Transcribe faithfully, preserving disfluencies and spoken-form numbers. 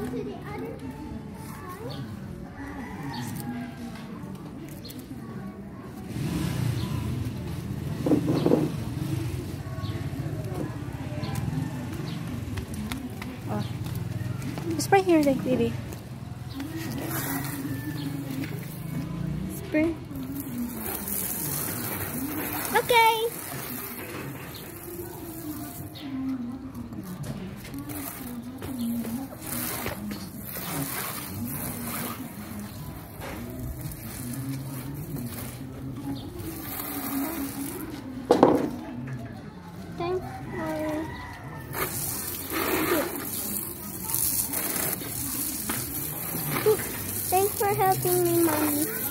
to the other side. Oh. Spray here, like, baby. Spray. Okay. Thanks for Thanks for helping me, Mommy.